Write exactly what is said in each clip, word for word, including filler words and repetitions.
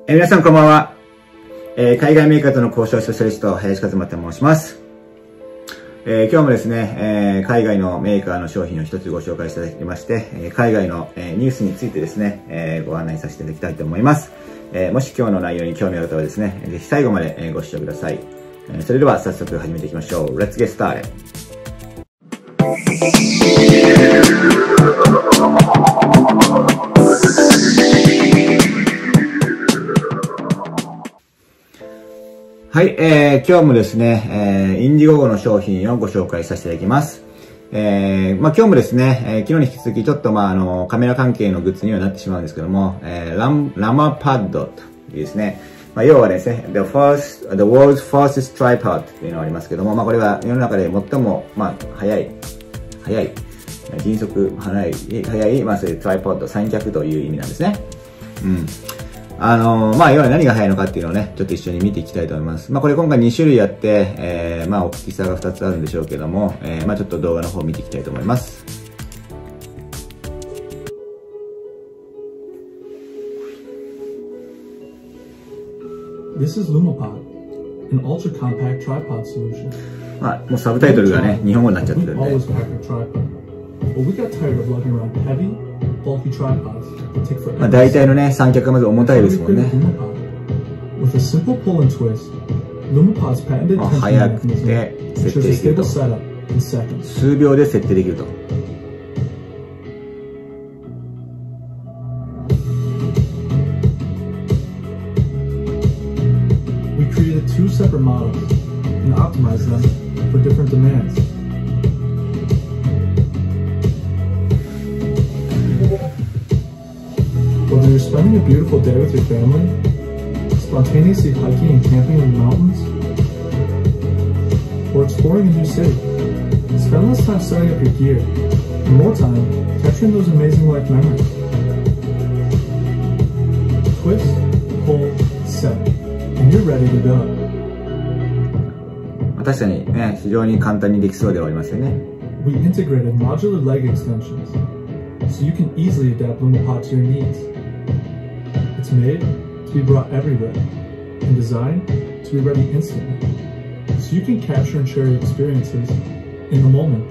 えー、皆さんこんばんは、えー、海外メーカーとの交渉スペシャリスト林勝馬と申します。えー、今日もですね、えー、海外のメーカーの商品を一つご紹介していただきまして、えー、海外の、えー、ニュースについてですね、えー、ご案内させていただきたいと思います。えー、もし今日の内容に興味ある方はですね、ぜひ最後までご視聴ください。えー、それでは早速始めていきましょう。Let's get started! はい、えー、今日もですね、えー、インディゴゴの商品をご紹介させていただきます。えー、まあ今日もですね、えー、昨日に引き続きちょっとまああの、カメラ関係のグッズにはなってしまうんですけども、えー、ラン、ラマパッドというですね、まあ要はですね、the first, the world's fastest tripod っていうのがありますけども、まあこれは世の中で最も、まあ速い、速い、迅速、速い、速い、まあそういうトライポッド、三脚という意味なんですね。うん。あのー、まあ、要は何が速いのかっていうのをね、ちょっと一緒に見ていきたいと思います。まあ、これ今回に種類あって、えー、まあ、大きさがふたつあるんでしょうけども、えー、まあ、ちょっと動画の方を見ていきたいと思います。 This is Lumapod, an ultra compact tripod solution. まあ、もうサブタイトルがね、日本語になっちゃってるんで。 We've always packed a tripod, but we got tired of lugging around heavy, bulky tripods that take forever. まあ、大体のね、三脚がまず重たいですもんね。 With a simple pull and twist, Lumapod's patented tension mechanism ensures a stable setup in seconds. 数秒で設定できると。 We created two separate models and optimized them for different demands. Whether you're spending a beautiful day with your family, spontaneously hiking and camping in the mountains, or exploring a new city, spend less time setting up your gear and more time capturing those amazing life memories. Twist, pull, set, and you're ready to go. 確かにね、非常に簡単にできそうではありますよね。 We integrated modular leg extensions, so you can easily adapt Lumapod to your needs. It's made to be brought everywhere, and designed to be ready instantly, so you can capture and share your experiences in the moment.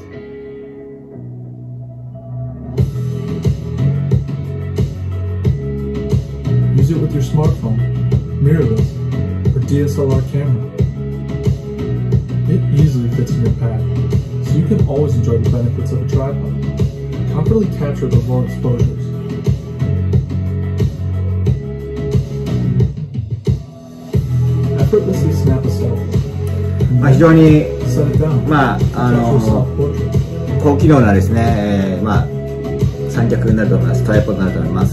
Use it with your smartphone, mirrorless, or D S L R camera. It easily fits in your pack, so you can always enjoy the benefits of a tripod, and comfortably capture the long exposures. Effortlessly snap a selfie. まあ非常に、 Set it down. まあ、あの、高機能なですね、えー、まあ、三脚になると思います。トライポッドになると思います。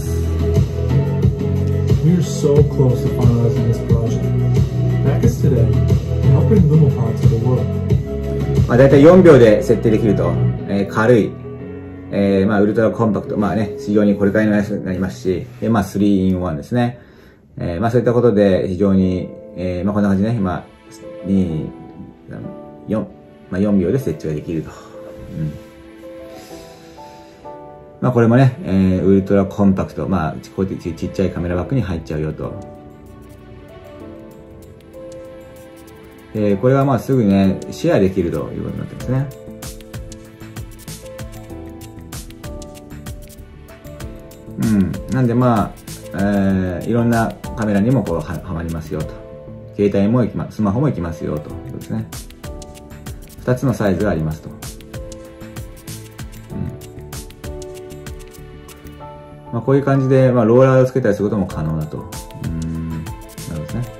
We are so close to finalizing this project. Back us today and help bring Lumapod to the world. まあ大体よんびょうで設定できると、えー、軽い、えー、まあウルトラコンパクト、まあね、非常にこれからのやつになりますし、で、まあスリーインワンですね。えー、まあそういったことで非常に、えー、まあこんな感じでね、まあ、に、よん、まあよんびょうで設置ができると。うん。まあこれもね、えー、ウルトラコンパクト、まあこうやってちっちゃいカメラバッグに入っちゃうよと。で、これはまあすぐね、シェアできるということになってますね。うん。なんでまあ、えー、いろんなカメラにもこうは、はまりますよと。携帯もいきま、スマホもいきますよということですね。二つのサイズがありますと。まあこういう感じで、まあローラーをつけたりすることも可能だと。うーん。なるほどですね。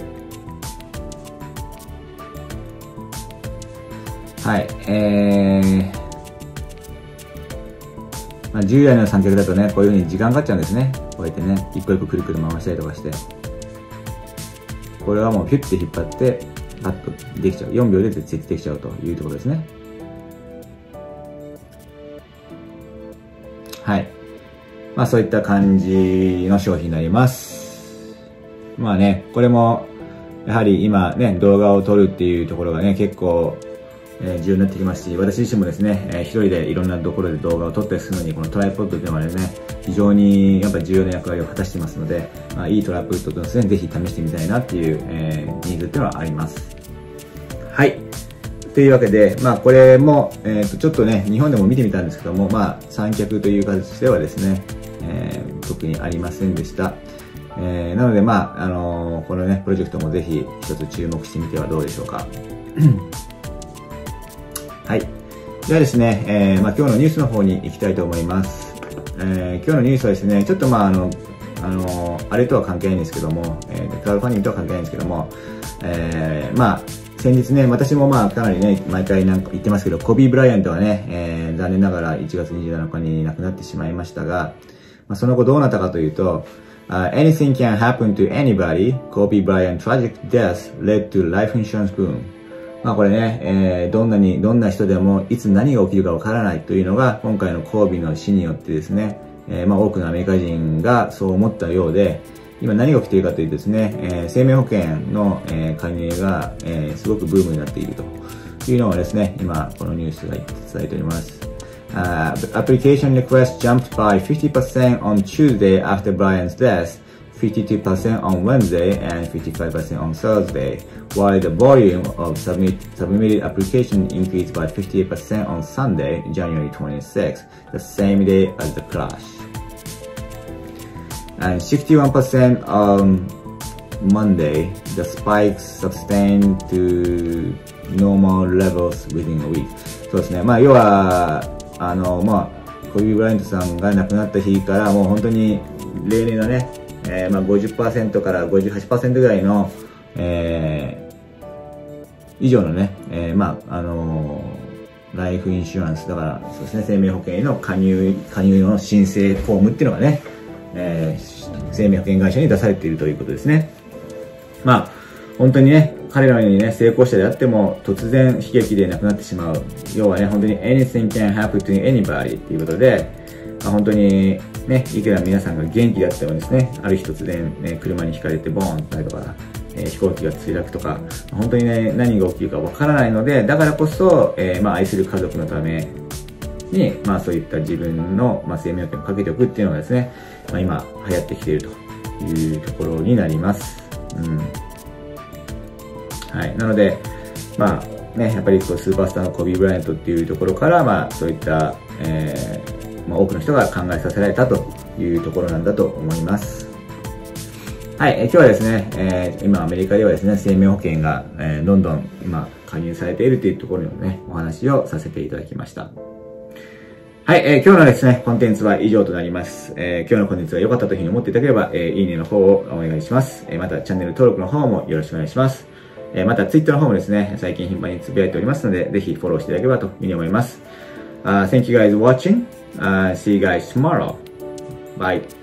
はい。えー。まあ従来の三脚だとね、こういう風に時間かかっちゃうんですね。こうやってね、一個一個くるくる回したりとかして。これはもうピュッて引っ張って、パッとできちゃう。よんびょうで設置できちゃうというところですね。はい。まあそういった感じの商品になります。まあね、これも、やはり今ね、動画を撮るっていうところがね、結構えー、重要になってきますし、私自身もですね、えー、一人でいろんなところで動画を撮ったりするのに、このトライポッドというのはね、非常にやっぱり重要な役割を果たしていますので、まあ、いいトライポッドとですね、ぜひ試してみたいなっていう、えー、ニーズっていうのはあります。はい。というわけで、まあこれも、えっと、ちょっとね、日本でも見てみたんですけども、まあ三脚という形ではですね、えー、特にありませんでした。えー、なので、まあ、あのー、このね、プロジェクトもぜひ一つ注目してみてはどうでしょうか。はい。ではですね、えー、まあ、今日のニュースの方に行きたいと思います。えー、今日のニュースはですね、ちょっとまあ、あの、あのー、あれとは関係ないんですけども、えー、クラウドファンディングとは関係ないんですけども、えー、まあ、先日ね、私もまあ、かなりね、毎回なんか言ってますけど、コビー・ブライアントはね、えー、残念ながらいちがつにじゅうなのかに亡くなってしまいましたが、まあ、その後どうなったかというと、Uh, anything can happen to anybody. Kobe Bryant tragic death led to life insurance boom. まあこれね、えー、どんなに、どんな人でもいつ何が起きるかわからないというのが今回のコービーの死によってですね、えー、まあ多くのアメリカ人がそう思ったようで、今何が起きているかというとですね、えー、生命保険の、えー、加入が、えー、すごくブームになっているというのをですね、今このニュースが伝えております。Uh, the application requests jumped by fifty percent on Tuesday after Bryant's death, fifty-two percent on Wednesday, and fifty-five percent on Thursday, while the volume of submit, submitted applications increased by fifty-eight percent on Sunday, January twenty-sixth, the same day as the crash. And sixty-one percent on Monday, the spikes sustained to normal levels within a week. そうですね。まあ、要は、あの、まあ、コビー・ブライアントさんが亡くなった日からもう本当に例年のね、えー、まあ ごじゅっパーセント から ごじゅうはちパーセント ぐらいの、えー、以上のね、えー、まあ、あのー、ライフインシュランス、だから、そうですね、生命保険への加入、加入の申請フォームっていうのがね、えー、生命保険会社に出されているということですね。まあ、本当にね、彼らのようにね、成功者であっても、突然悲劇で亡くなってしまう。要はね、本当に anything can happen to anybody っていうことで、まあ、本当にね、いくら皆さんが元気であってもですね、ある日突然、ね、車にひかれてボーンとなるとか、えー、飛行機が墜落とか、本当にね、何が起きるかわからないので、だからこそ、えー、まあ、愛する家族のために、まあ、そういった自分の、まあ、生命保険をかけておくっていうのがですね、まあ、今、流行ってきているというところになります。うん。はい。なので、まあね、やっぱりこうスーパースターのコビー・ブライアントっていうところから、まあそういった、えー、まあ多くの人が考えさせられたというところなんだと思います。はい。え今日はですね、えー、今アメリカではですね、生命保険が、えー、どんどん今加入されているというところのね、お話をさせていただきました。はい。えー、今日のですね、コンテンツは以上となります。えー、今日のコンテンツが良かったというふうに思っていただければ、えー、いいねの方をお願いします。えー、またチャンネル登録の方もよろしくお願いします。また、ツイッターの方もですね、最近頻繁につぶやいておりますので、ぜひフォローしていただければというふうに思います。Uh, thank you guys for watching. Uh, see you guys tomorrow. Bye.